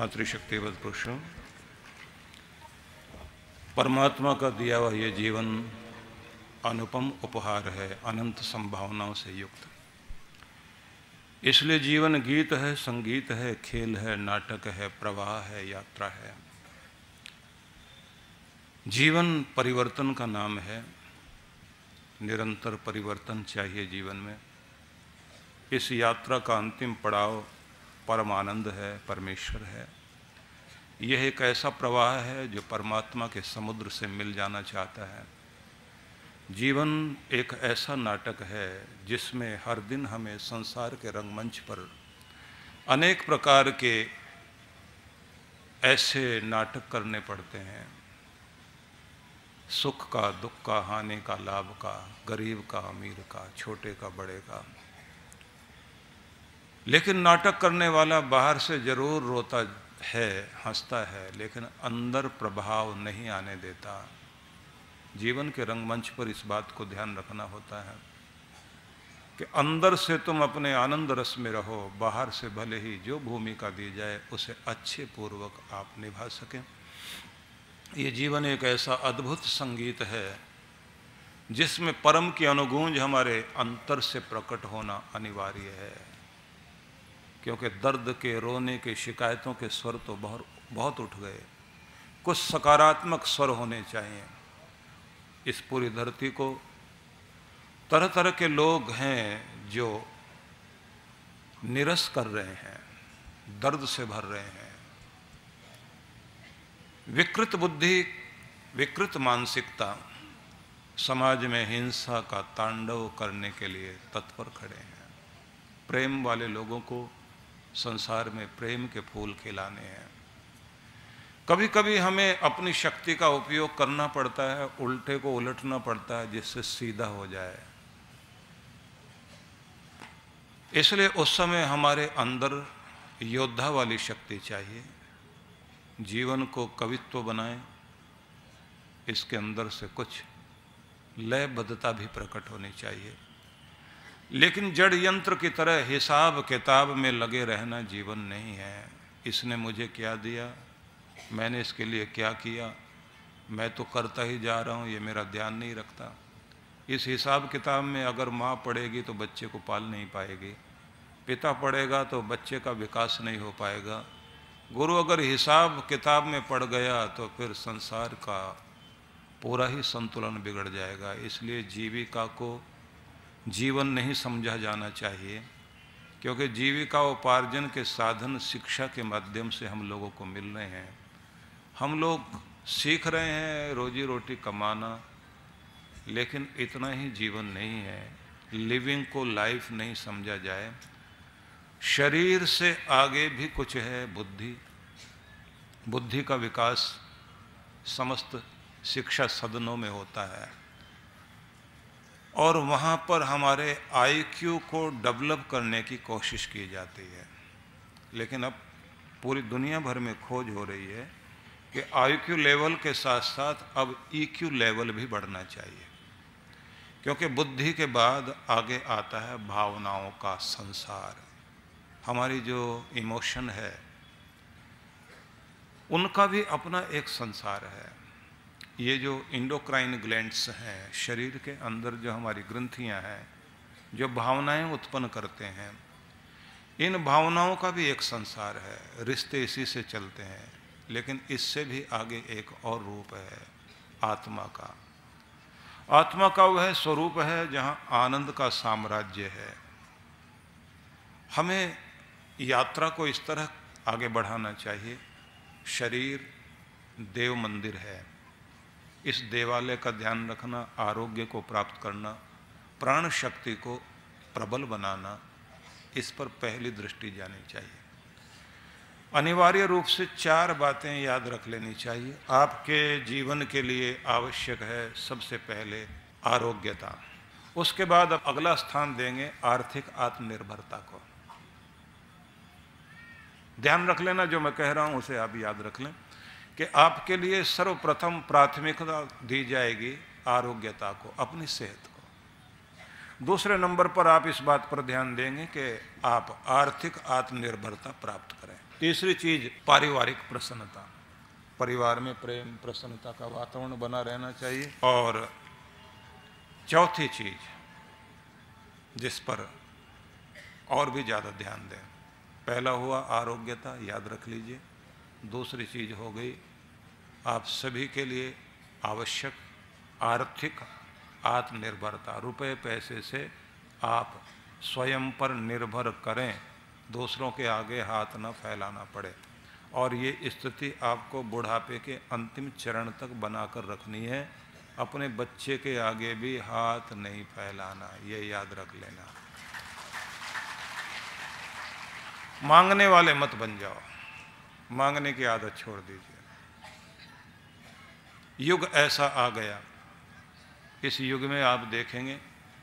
मातृशक्तिवत पुरुषों, परमात्मा का दिया हुआ ये जीवन अनुपम उपहार है, अनंत संभावनाओं से युक्त। इसलिए जीवन गीत है, संगीत है, खेल है, नाटक है, प्रवाह है, यात्रा है। जीवन परिवर्तन का नाम है। निरंतर परिवर्तन चाहिए जीवन में। इस यात्रा का अंतिम पड़ाव परम आनंद है, परमेश्वर है। यह एक ऐसा प्रवाह है जो परमात्मा के समुद्र से मिल जाना चाहता है। जीवन एक ऐसा नाटक है जिसमें हर दिन हमें संसार के रंगमंच पर अनेक प्रकार के ऐसे नाटक करने पड़ते हैं। सुख का, दुख का, हानि का, लाभ का, गरीब का, अमीर का, छोटे का, बड़े का। लेकिन नाटक करने वाला बाहर से जरूर रोता है, हंसता है, लेकिन अंदर प्रभाव नहीं आने देता। जीवन के रंगमंच पर इस बात को ध्यान रखना होता है कि अंदर से तुम अपने आनंद रस में रहो, बाहर से भले ही जो भूमिका दी जाए उसे अच्छे पूर्वक आप निभा सकें। ये जीवन एक ऐसा अद्भुत संगीत है जिसमें परम की अनुगूंज हमारे अंतर से प्रकट होना अनिवार्य है, क्योंकि दर्द के, रोने के, शिकायतों के स्वर तो बहुत उठ गए। कुछ सकारात्मक स्वर होने चाहिए। इस पूरी धरती को तरह तरह के लोग हैं जो निरस कर रहे हैं, दर्द से भर रहे हैं। विकृत बुद्धि, विकृत मानसिकता समाज में हिंसा का तांडव करने के लिए तत्पर खड़े हैं। प्रेम वाले लोगों को संसार में प्रेम के फूल खिलाने हैं। कभी कभी हमें अपनी शक्ति का उपयोग करना पड़ता है, उल्टे को उलटना पड़ता है जिससे सीधा हो जाए। इसलिए उस समय हमारे अंदर योद्धा वाली शक्ति चाहिए। जीवन को कवित्व बनाएं, इसके अंदर से कुछ लयबद्धता भी प्रकट होनी चाहिए। लेकिन जड़ यंत्र की तरह हिसाब किताब में लगे रहना जीवन नहीं है। इसने मुझे क्या दिया, मैंने इसके लिए क्या किया, मैं तो करता ही जा रहा हूँ, ये मेरा ध्यान नहीं रखता। इस हिसाब किताब में अगर माँ पढ़ेगी तो बच्चे को पाल नहीं पाएगी, पिता पढ़ेगा तो बच्चे का विकास नहीं हो पाएगा, गुरु अगर हिसाब किताब में पड़ गया तो फिर संसार का पूरा ही संतुलन बिगड़ जाएगा। इसलिए जीविका को जीवन नहीं समझा जाना चाहिए, क्योंकि जीविका उपार्जन के साधन शिक्षा के माध्यम से हम लोगों को मिल रहे हैं। हम लोग सीख रहे हैं रोजी रोटी कमाना, लेकिन इतना ही जीवन नहीं है। लिविंग को लाइफ नहीं समझा जाए। शरीर से आगे भी कुछ है, बुद्धि। बुद्धि का विकास समस्त शिक्षा सदनों में होता है और वहाँ पर हमारे आईक्यू को डेवलप करने की कोशिश की जाती है। लेकिन अब पूरी दुनिया भर में खोज हो रही है कि आईक्यू लेवल के साथ साथ अब ईक्यू लेवल भी बढ़ना चाहिए, क्योंकि बुद्धि के बाद आगे आता है भावनाओं का संसार। हमारी जो इमोशन है उनका भी अपना एक संसार है। ये जो इंडोक्राइन ग्लैंड्स हैं, शरीर के अंदर जो हमारी ग्रंथियां हैं जो भावनाएं उत्पन्न करते हैं, इन भावनाओं का भी एक संसार है। रिश्ते इसी से चलते हैं। लेकिन इससे भी आगे एक और रूप है आत्मा का। आत्मा का वह स्वरूप है जहाँ आनंद का साम्राज्य है। हमें यात्रा को इस तरह आगे बढ़ाना चाहिए। शरीर देव मंदिर है। इस देवालय का ध्यान रखना, आरोग्य को प्राप्त करना, प्राण शक्ति को प्रबल बनाना, इस पर पहली दृष्टि जानी चाहिए। अनिवार्य रूप से 4 बातें याद रख लेनी चाहिए। आपके जीवन के लिए आवश्यक है सबसे पहले आरोग्यता। उसके बाद अब अगला स्थान देंगे आर्थिक आत्मनिर्भरता को। ध्यान रख लेना, जो मैं कह रहा हूं उसे आप याद रख लें कि आपके लिए सर्वप्रथम प्राथमिकता दी जाएगी आरोग्यता को, अपनी सेहत को। दूसरे नंबर पर आप इस बात पर ध्यान देंगे कि आप आर्थिक आत्मनिर्भरता प्राप्त करें। तीसरी चीज पारिवारिक प्रसन्नता, परिवार में प्रेम प्रसन्नता का वातावरण बना रहना चाहिए। और चौथी चीज जिस पर और भी ज़्यादा ध्यान दें, पहला हुआ आरोग्यता, याद रख लीजिए। दूसरी चीज हो गई आप सभी के लिए आवश्यक आर्थिक आत्मनिर्भरता, रुपए पैसे से आप स्वयं पर निर्भर करें, दूसरों के आगे हाथ न फैलाना पड़े। और ये स्थिति आपको बुढ़ापे के अंतिम चरण तक बनाकर रखनी है। अपने बच्चे के आगे भी हाथ नहीं फैलाना, ये याद रख लेना। मांगने वाले मत बन जाओ, मांगने की आदत छोड़ दीजिए। युग ऐसा आ गया, इस युग में आप देखेंगे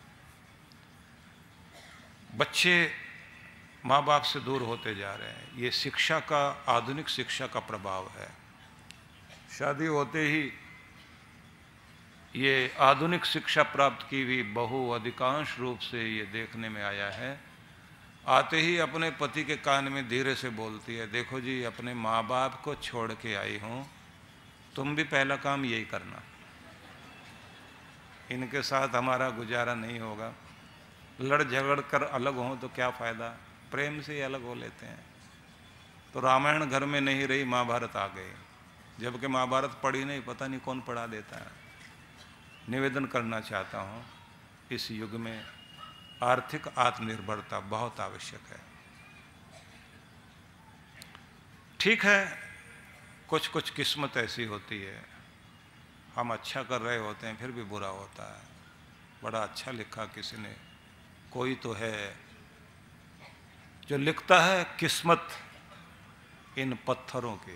बच्चे माँ बाप से दूर होते जा रहे हैं। ये शिक्षा का, आधुनिक शिक्षा का प्रभाव है। शादी होते ही ये आधुनिक शिक्षा प्राप्त की हुई बहू अधिकांश रूप से ये देखने में आया है, आते ही अपने पति के कान में धीरे से बोलती है, देखो जी अपने माँ बाप को छोड़ के आई हूँ, तुम भी पहला काम यही करना, इनके साथ हमारा गुजारा नहीं होगा। लड़ झगड़ कर अलग हों तो क्या फ़ायदा, प्रेम से ही अलग हो लेते हैं। तो रामायण घर में नहीं रही, महाभारत आ गई, जबकि महाभारत पढ़ी नहीं, पता नहीं कौन पढ़ा देता है। निवेदन करना चाहता हूँ, इस युग में आर्थिक आत्मनिर्भरता बहुत आवश्यक है। ठीक है, कुछ कुछ किस्मत ऐसी होती है, हम अच्छा कर रहे होते हैं फिर भी बुरा होता है। बड़ा अच्छा लिखा किसी ने, कोई तो है जो लिखता है किस्मत इन पत्थरों की,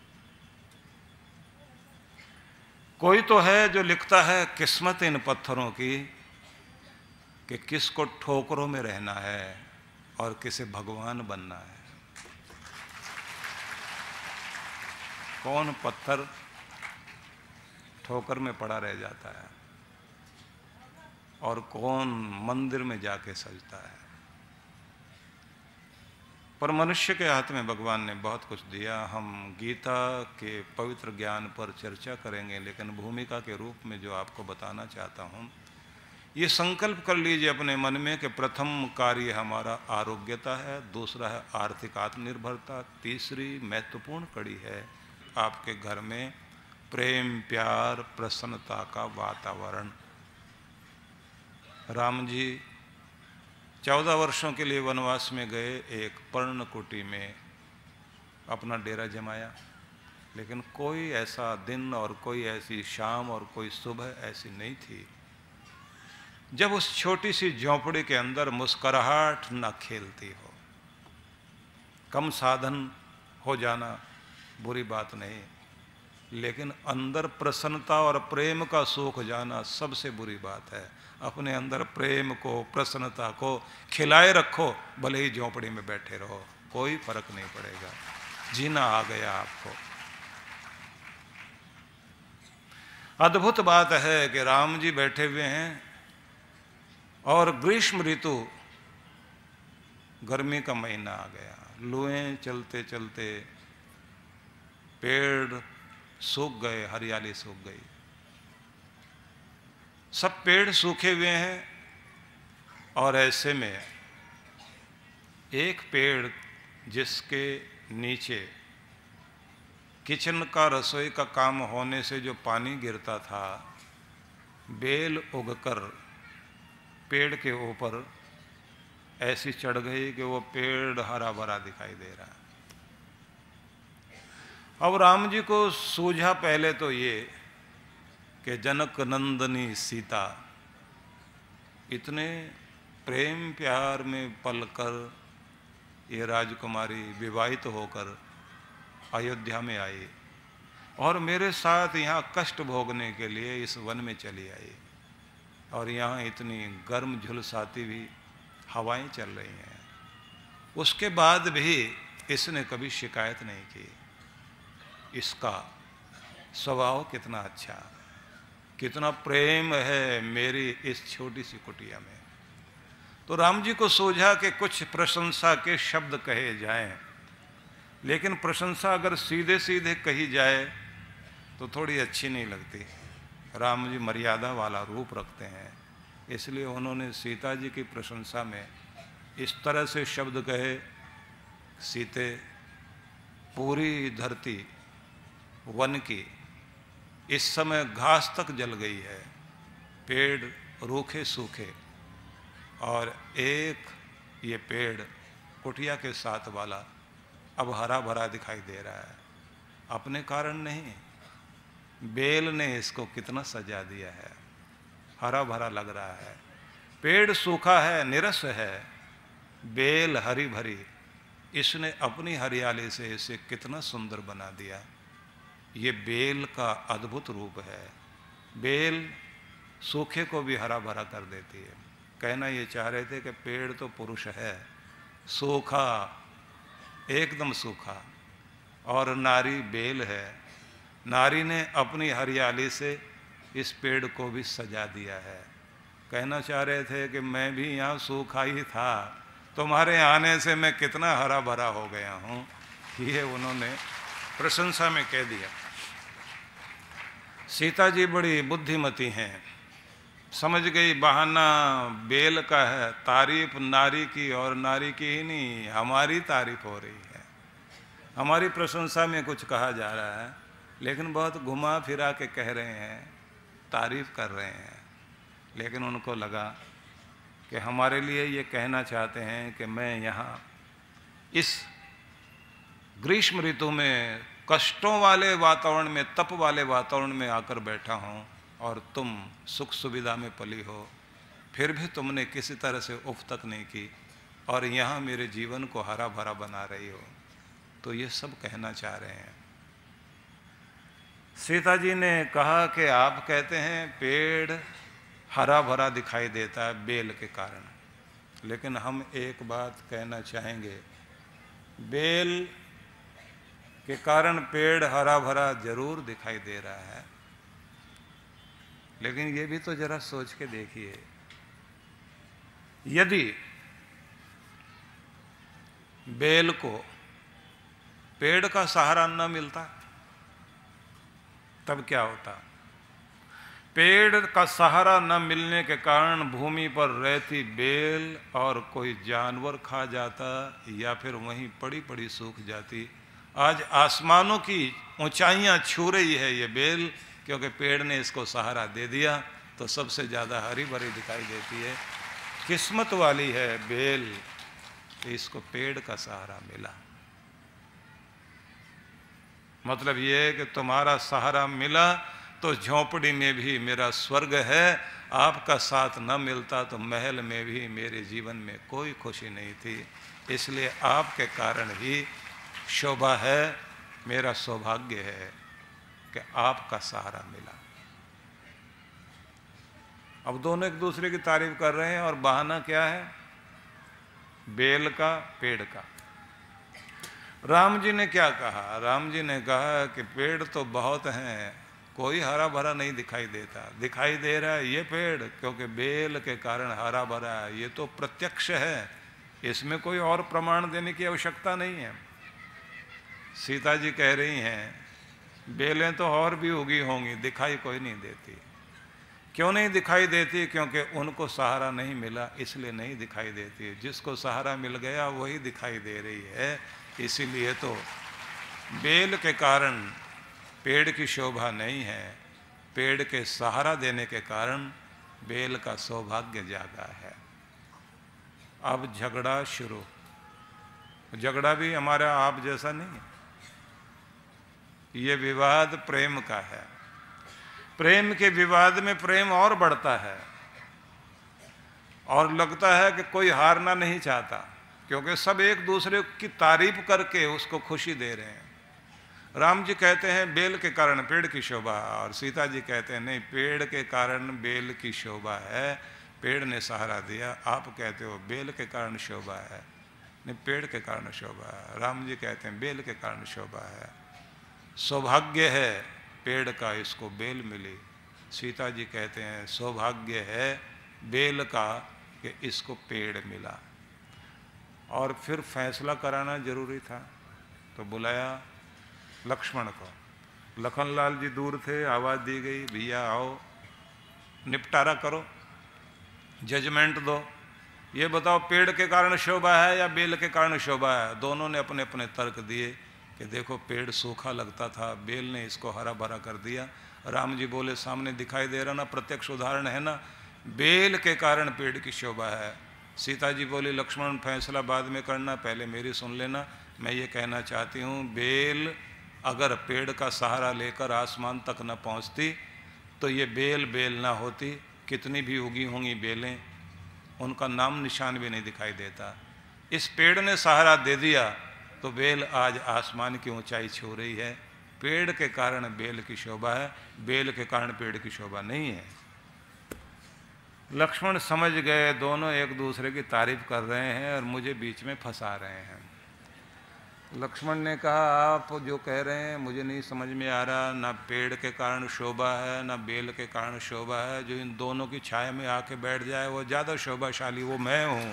कोई तो है जो लिखता है किस्मत इन पत्थरों की, कि किसको ठोकरों में रहना है और किसे भगवान बनना है। कौन पत्थर ठोकर में पड़ा रह जाता है और कौन मंदिर में जाके सजता है। पर मनुष्य के हाथ में भगवान ने बहुत कुछ दिया। हम गीता के पवित्र ज्ञान पर चर्चा करेंगे, लेकिन भूमिका के रूप में जो आपको बताना चाहता हूँ, ये संकल्प कर लीजिए अपने मन में कि प्रथम कार्य हमारा आरोग्यता है, दूसरा है आर्थिक आत्मनिर्भरता, तीसरी महत्वपूर्ण कड़ी है आपके घर में प्रेम प्यार प्रसन्नता का वातावरण। राम जी 14 वर्षों के लिए वनवास में गए, एक पर्णकुटी में अपना डेरा जमाया, लेकिन कोई ऐसा दिन और कोई ऐसी शाम और कोई सुबह ऐसी नहीं थी जब उस छोटी सी झोंपड़ी के अंदर मुस्कुराहट न खेलती हो। कम साधन हो जाना बुरी बात नहीं, लेकिन अंदर प्रसन्नता और प्रेम का सूख जाना सबसे बुरी बात है। अपने अंदर प्रेम को प्रसन्नता को खिलाए रखो, भले ही झोंपड़ी में बैठे रहो, कोई फर्क नहीं पड़ेगा, जीना आ गया आपको। अद्भुत बात है कि राम जी बैठे हुए हैं और ग्रीष्म ऋतु, गर्मी का महीना आ गया, लुएं चलते चलते पेड़ सूख गए, हरियाली सूख गई, सब पेड़ सूखे हुए हैं। और ऐसे में एक पेड़ जिसके नीचे किचन का, रसोई का काम होने से जो पानी गिरता था, बेल उगकर पेड़ के ऊपर ऐसी चढ़ गई कि वो पेड़ हरा भरा दिखाई दे रहा है। अब राम जी को सूझा पहले तो ये कि जनक नंदनी सीता इतने प्रेम प्यार में पलकर ये राजकुमारी विवाहित होकर अयोध्या में आई और मेरे साथ यहाँ कष्ट भोगने के लिए इस वन में चली आई, और यहाँ इतनी गर्म झुलसाती भी हवाएं चल रही हैं, उसके बाद भी इसने कभी शिकायत नहीं की। इसका स्वभाव कितना अच्छा, कितना प्रेम है मेरी इस छोटी सी कुटिया में। तो राम जी को सूझा कि कुछ प्रशंसा के शब्द कहे जाएं, लेकिन प्रशंसा अगर सीधे सीधे कही जाए तो थोड़ी अच्छी नहीं लगती। राम जी मर्यादा वाला रूप रखते हैं, इसलिए उन्होंने सीता जी की प्रशंसा में इस तरह से शब्द कहे, सीते पूरी धरती वन की इस समय घास तक जल गई है, पेड़ रूखे सूखे, और एक ये पेड़ कुटिया के साथ वाला अब हरा भरा दिखाई दे रहा है। अपने कारण नहीं, बेल ने इसको कितना सजा दिया है, हरा भरा लग रहा है। पेड़ सूखा है, निरस है, बेल हरी भरी, इसने अपनी हरियाली से इसे कितना सुंदर बना दिया। ये बेल का अद्भुत रूप है। बेल सूखे को भी हरा भरा कर देती है। कहना ये चाह रहे थे कि पेड़ तो पुरुष है, सूखा एकदम सूखा, और नारी बेल है। नारी ने अपनी हरियाली से इस पेड़ को भी सजा दिया है। कहना चाह रहे थे कि मैं भी यहाँ सूखा ही था, तुम्हारे आने से मैं कितना हरा भरा हो गया हूँ। ये उन्होंने प्रशंसा में कह दिया। सीता जी बड़ी बुद्धिमती हैं, समझ गई बहाना बेल का है, तारीफ नारी की, और नारी की ही नहीं हमारी तारीफ हो रही है। हमारी प्रशंसा में कुछ कहा जा रहा है, लेकिन बहुत घुमा फिरा के कह रहे हैं, तारीफ कर रहे हैं। लेकिन उनको लगा कि हमारे लिए ये कहना चाहते हैं कि मैं यहाँ इस ग्रीष्म ऋतु में कष्टों वाले वातावरण में, तप वाले वातावरण में आकर बैठा हूँ, और तुम सुख सुविधा में पली हो, फिर भी तुमने किसी तरह से उफ तक नहीं की, और यहाँ मेरे जीवन को हरा भरा बना रही हो। तो ये सब कहना चाह रहे हैं। सीता जी ने कहा कि आप कहते हैं पेड़ हरा भरा दिखाई देता है बेल के कारण, लेकिन हम एक बात कहना चाहेंगे, बेल के कारण पेड़ हरा भरा जरूर दिखाई दे रहा है, लेकिन ये भी तो जरा सोच के देखिए, यदि बेल को पेड़ का सहारा न मिलता तब क्या होता। पेड़ का सहारा न मिलने के कारण भूमि पर रहती बेल और कोई जानवर खा जाता, या फिर वहीं पड़ी पड़ी सूख जाती। आज आसमानों की ऊंचाइयां छू रही है ये बेल, क्योंकि पेड़ ने इसको सहारा दे दिया, तो सबसे ज़्यादा हरी भरी दिखाई देती है। किस्मत वाली है बेल, इसको पेड़ का सहारा मिला। मतलब ये है कि तुम्हारा सहारा मिला तो झोंपड़ी में भी मेरा स्वर्ग है, आपका साथ न मिलता तो महल में भी मेरे जीवन में कोई खुशी नहीं थी। इसलिए आपके कारण ही शोभा है, मेरा सौभाग्य है कि आपका सहारा मिला। अब दोनों एक दूसरे की तारीफ कर रहे हैं, और बहाना क्या है? बेल का, पेड़ का। राम जी ने क्या कहा? राम जी ने कहा कि पेड़ तो बहुत हैं, कोई हरा भरा नहीं दिखाई देता। दिखाई दे रहा है ये पेड़, क्योंकि बेल के कारण हरा भरा है, ये तो प्रत्यक्ष है, इसमें कोई और प्रमाण देने की आवश्यकता नहीं है। सीता जी कह रही हैं बेलें तो और भी उगी होंगी, दिखाई कोई नहीं देती। क्यों नहीं दिखाई देती? क्योंकि उनको सहारा नहीं मिला, इसलिए नहीं दिखाई देती। जिसको सहारा मिल गया वही दिखाई दे रही है। इसीलिए तो बेल के कारण पेड़ की शोभा नहीं है, पेड़ के सहारा देने के कारण बेल का सौभाग्य जागा है। अब झगड़ा शुरू। झगड़ा भी हमारा आप जैसा नहीं है, ये विवाद प्रेम का है। प्रेम के विवाद में प्रेम और बढ़ता है, और लगता है कि कोई हारना नहीं चाहता, क्योंकि सब एक दूसरे की तारीफ करके उसको खुशी दे रहे हैं। राम जी कहते हैं बेल के कारण पेड़ की शोभा, और सीता जी कहते हैं नहीं, पेड़ के कारण बेल की शोभा है, पेड़ ने सहारा दिया। आप कहते हो बेल के कारण शोभा है, नहीं पेड़ के कारण शोभा है। राम जी कहते हैं बेल के कारण शोभा है, सौभाग्य है पेड़ का, इसको बेल मिली। सीता जी कहते हैं सौभाग्य है बेल का कि इसको पेड़ मिला। और फिर फैसला कराना जरूरी था। तो बुलाया लक्ष्मण को। लखनलाल जी दूर थे, आवाज़ दी गई, भैया आओ, निपटारा करो, जजमेंट दो, ये बताओ पेड़ के कारण शोभा है या बेल के कारण शोभा है। दोनों ने अपने अपने तर्क दिए कि देखो पेड़ सूखा लगता था, बेल ने इसको हरा भरा कर दिया। राम जी बोले सामने दिखाई दे रहा ना, प्रत्यक्ष उदाहरण है ना, बेल के कारण पेड़ की शोभा है। सीता जी बोली लक्ष्मण फैसला बाद में करना, पहले मेरी सुन लेना। मैं ये कहना चाहती हूँ, बेल अगर पेड़ का सहारा लेकर आसमान तक न पहुँचती तो ये बेल बेल ना होती। कितनी भी उगी होंगी बेलें, उनका नाम निशान भी नहीं दिखाई देता। इस पेड़ ने सहारा दे दिया तो बेल आज आसमान की ऊंचाई छू रही है। पेड़ के कारण बेल की शोभा है, बेल के कारण पेड़ की शोभा नहीं है। लक्ष्मण समझ गए, दोनों एक दूसरे की तारीफ कर रहे हैं और मुझे बीच में फंसा रहे हैं। लक्ष्मण ने कहा आप जो कह रहे हैं मुझे नहीं समझ में आ रहा, ना पेड़ के कारण शोभा है ना बेल के कारण शोभा है। जो इन दोनों की छाया में आके बैठ जाए वो ज़्यादा शोभाशाली, वो मैं हूँ।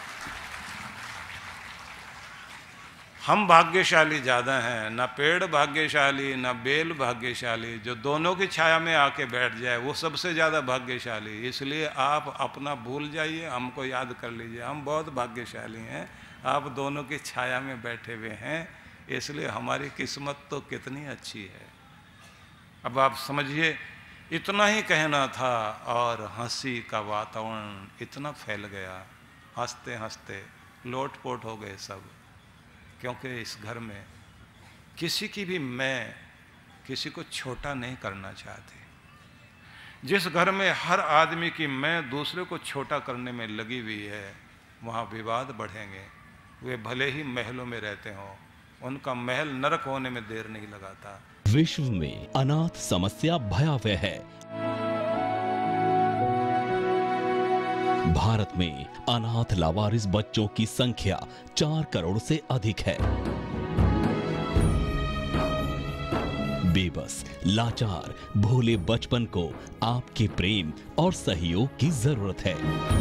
हम भाग्यशाली ज़्यादा हैं, ना पेड़ भाग्यशाली ना बेल भाग्यशाली। जो दोनों की छाया में आके बैठ जाए वो सबसे ज़्यादा भाग्यशाली। इसलिए आप अपना भूल जाइए, हमको याद कर लीजिए, हम बहुत भाग्यशाली हैं। आप दोनों की छाया में बैठे हुए हैं, इसलिए हमारी किस्मत तो कितनी अच्छी है। अब आप समझिए, इतना ही कहना था और हंसी का वातावरण इतना फैल गया, हंसते हंसते लोटपोट हो गए सब। क्योंकि इस घर में किसी की भी मैं किसी को छोटा नहीं करना चाहती। जिस घर में हर आदमी की मैं दूसरे को छोटा करने में लगी हुई है, वहाँ विवाद बढ़ेंगे। वे भले ही महलों में रहते हों, उनका महल नरक होने में देर नहीं लगाता। विश्व में अनाथ समस्या भयावह है। भारत में अनाथ लावारिस बच्चों की संख्या 4 करोड़ से अधिक है। बेबस, लाचार, भोले बचपन को आपके प्रेम और सहयोग की जरूरत है।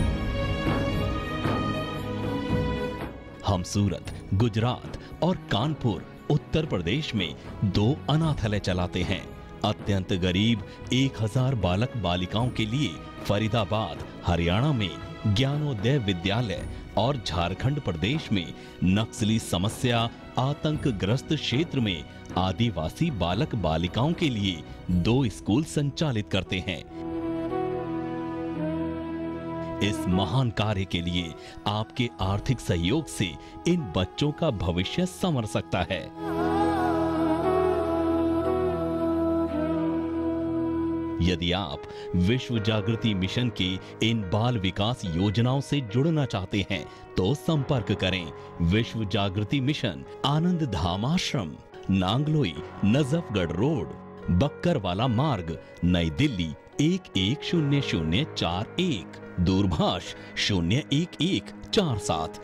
हम सूरत, गुजरात और कानपुर, उत्तर प्रदेश में 2 अनाथालय चलाते हैं। अत्यंत गरीब 1000 बालक बालिकाओं के लिए फरीदाबाद, हरियाणा में ज्ञानोदय विद्यालय और झारखंड प्रदेश में नक्सली समस्या आतंकग्रस्त क्षेत्र में आदिवासी बालक बालिकाओं के लिए 2 स्कूल संचालित करते हैं। इस महान कार्य के लिए आपके आर्थिक सहयोग से इन बच्चों का भविष्य संवर सकता है। यदि आप विश्व जागृति मिशन की इन बाल विकास योजनाओं से जुड़ना चाहते हैं तो संपर्क करें। विश्व जागृति मिशन, आनंद धाम आश्रम, नांगलोई, नजफगढ़ रोड, बक्करवाला मार्ग, नई दिल्ली 110041। दूरभाष 01147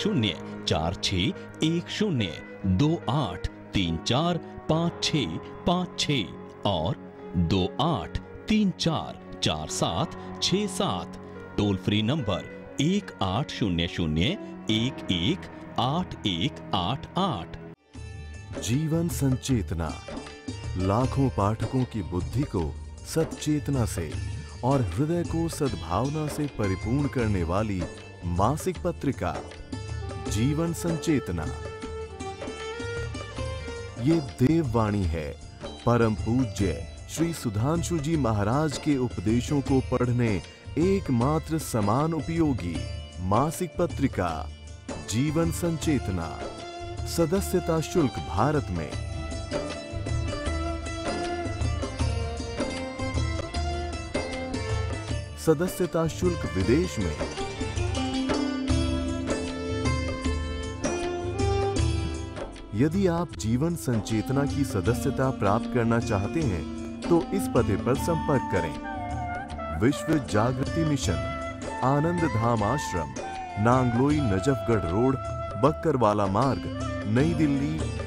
104610 28345656 और 28344767। Toll free number 1800118188। जीवन संचेतना लाखों पाठकों की बुद्धि को सच्चेतना से और हृदय को सद्भावना से परिपूर्ण करने वाली मासिक पत्रिका जीवन संचेतना। ये देववाणी है परम पूज्य श्री सुधांशु जी महाराज के उपदेशों को पढ़ने एकमात्र समान उपयोगी मासिक पत्रिका जीवन संचेतना। सदस्यता शुल्क भारत में, सदस्यता शुल्क विदेश में। यदि आप जीवन संचेतना की सदस्यता प्राप्त करना चाहते हैं तो इस पते पर संपर्क करें। विश्व जागृति मिशन, आनंद धाम आश्रम, नांगलोई, नजफगढ़ रोड, बक्करवाला मार्ग, नई दिल्ली